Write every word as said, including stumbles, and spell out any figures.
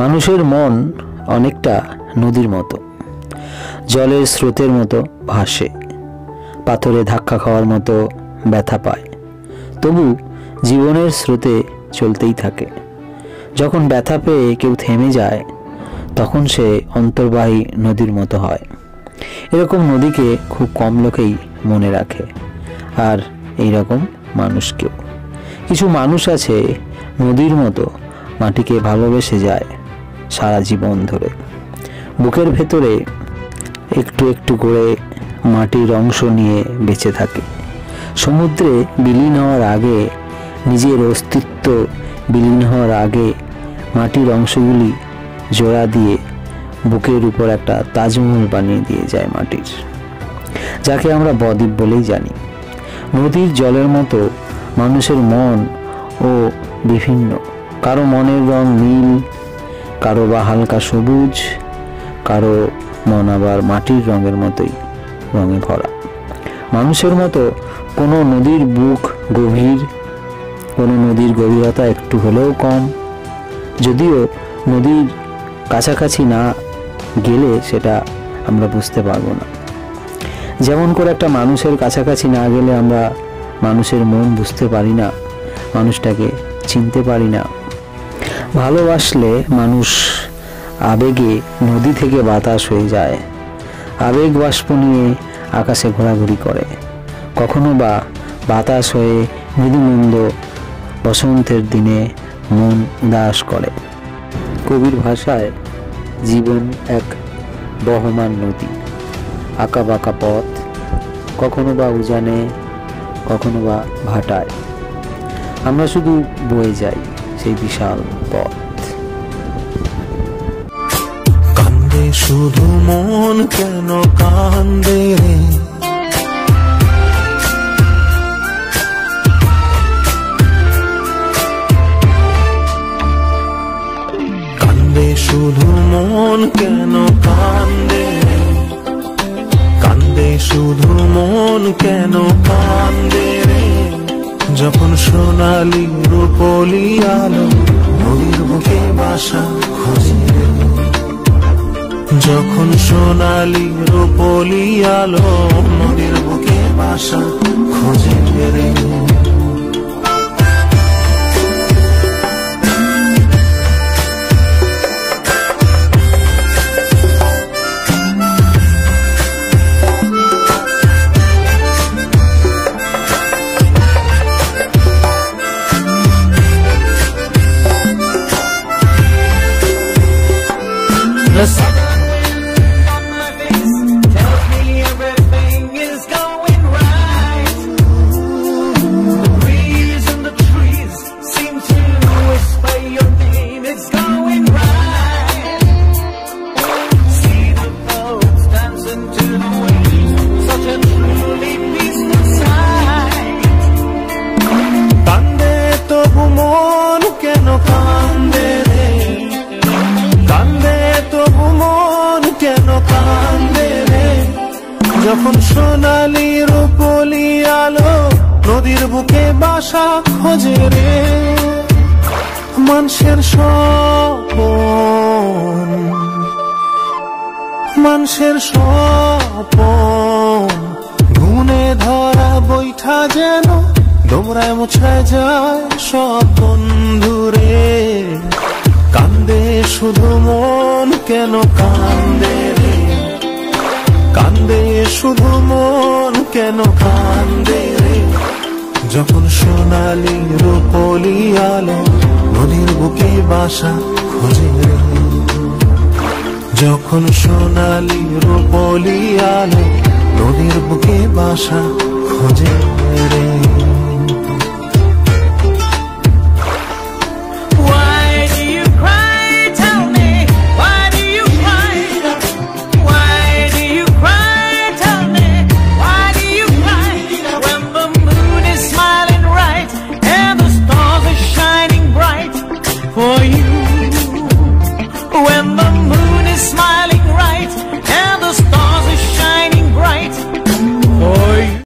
মানুষের মন অনেকটা নদীর মতো, জলের স্রোতের মতো ভাসে, পাথরে ধাক্কা খাওয়ার মতো ব্যথা পায়, তবু জীবনের স্রোতে চলতেই থাকে। যখন ব্যথা পেয়ে কেউ থেমে যায় তখন সে অন্তর্বাহী নদীর মতো হয়। এরকম নদীকে খুব কম লোকেই মনে রাখে, আর এইরকম মানুষকেও। কিছু মানুষ আছে নদীর মতো মাটিকে ভালোবেসে যায় সারা জীবন ধরে, বুকের ভেতরে একটু একটু করে মাটির অংশ নিয়ে বেঁচে থাকে। সমুদ্রে বিলীন হওয়ার আগে, নিজের অস্তিত্ব বিলীন হওয়ার আগে মাটির অংশগুলি জোড়া দিয়ে বুকের উপর একটা তাজমহল বানিয়ে দিয়ে যায় মাটির, যাকে আমরা বদ্বীপ বলেই জানি। নদীর জলের মতো মানুষের মন ও বিভিন্ন, কারো মনের রং নীল, কারো বা হালকা সবুজ, কারো মন আবার মাটির রঙের মতোই রঙে ভরা। মানুষের মতো কোনো নদীর বুক গভীর, কোনো নদীর গভীরতা একটু হলেও কম, যদিও নদীর কাছাকাছি না গেলে সেটা আমরা বুঝতে পারবো না। যেমন করে একটা মানুষের কাছাকাছি না গেলে আমরা মানুষের মন বুঝতে পারি না, মানুষটাকে চিনতে পারি না। ভালোবাসলে মানুষ আবেগে নদী থেকে বাতাস হয়ে যায়, আবেগ বাষ্প নিয়ে আকাশে ঘোরাঘুরি করে, কখনো বা বাতাস হয়ে মৃদুমন্দ বসন্তের দিনে মন উদাস করে। কবির ভাষায় জীবন এক বহমান নদী, আঁকা বাঁকা পথ, কখনো বা উজানে, কখনো বা ভাটায়। আমরা শুধু বয়ে যাই সেই বিশাল পথ। কান্দে শুধু মন কেন কান্দে রে, কান্দে শুধু মন কেন কান্দে, কান্দে শুধু মন কেন কান্দে রে। যখন সোনালি রূপলি আলো নদীর বুকে বাসা খোঁজে, যখন সোনালি রূপলি আলো নদীর বুকে বাসা খোঁজে রে। The southern wind on my face tells me everything is going right. The breeze in the trees seem to whisper your name, it's going right. See the boats dancing to the waves, such a truly peaceful sight. Kande tobu mon keno kande re, kande তবু মন কেন কান্দে রে। যখন সোনালি রূপলি আলো নদীর বুকে বাসা খোঁজে রে। মানুষের স্বপন, মানুষের স্বপন গুনে ধরা বৈঠা যেন দোমরায় মোছড়ায় যায় সব বন্ধুরে। কান্দে শুধু মন কেন কান্দে রে, কান্দে শুধু মন কেন কান্দে রে। যখন সোনালি রূপলি আলো নদীর বুকে বাসা খোঁজে রে, যখন সোনালি রূপলি আলো নদীর বুকে বাসা খোঁজে রে।